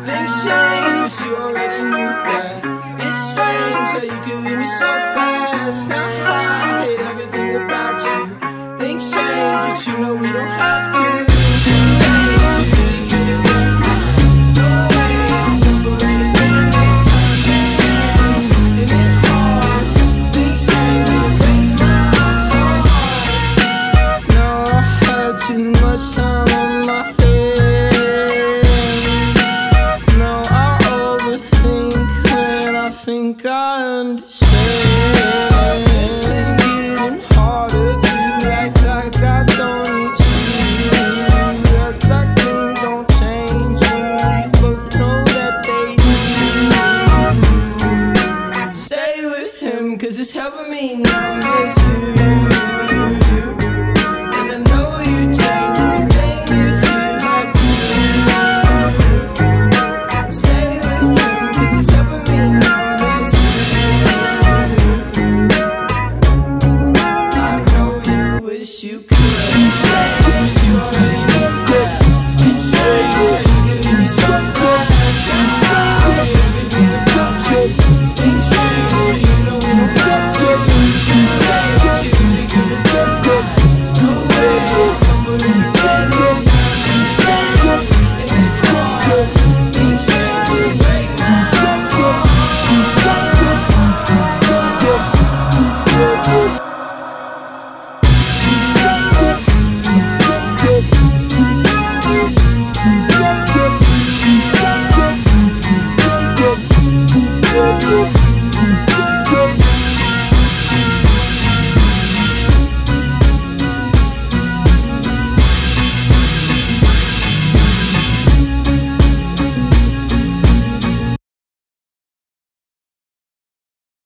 Things change, but you already knew that. It's strange how you could leave me so fast. Now I hate everything about you. Things change, but you know we don't have to. Too late to really get it right. No way, never anything next time. Things change, and it's hard. Things change, it breaks my heart. Now I had too much time on my head. Now I overthink when I think I understand.